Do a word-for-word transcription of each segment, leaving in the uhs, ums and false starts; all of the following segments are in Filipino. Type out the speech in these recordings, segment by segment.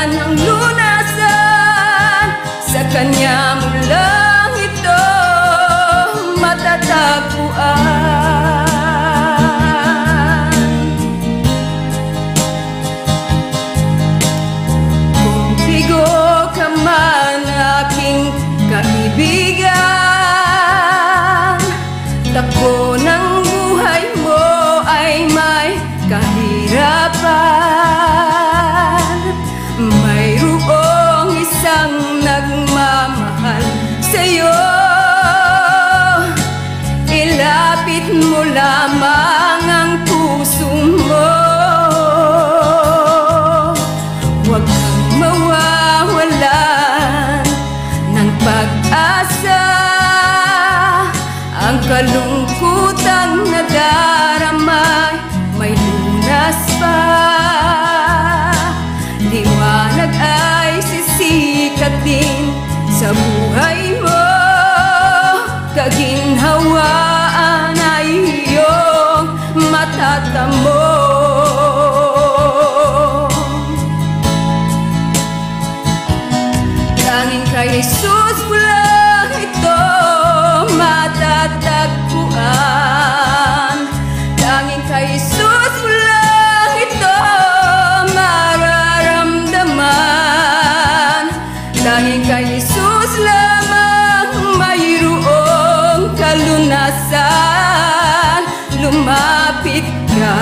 ng lunasan, sa Kanya mo lang ito matatagpuan. Kung bigo ka man aking kaibigan, takbo ng buhay mo ay may kahirapan, mayroong isang nagmamahal sa'yo. Ilapit mo lamang ang puso mo, huwag kang mawawalan ng pag-asa. Ang kalungkutang nadarama may lunas pa, liwanag ay sisikat din sa buhay mo, kaginhawaan ay iyong matatamo. Tanging kay Jesus mo lang ito matatagpuan. Tanging kay Jesus mo lang ito mararamdaman. Tanging kay Jesus lamang mayroong kalunasan. Lumapit ka,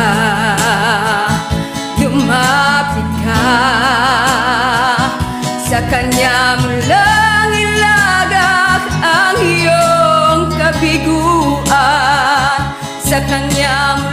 lumapit ka, sa Kanya mo lang ilagak ang iyong kabiguan. Sa Kanya mo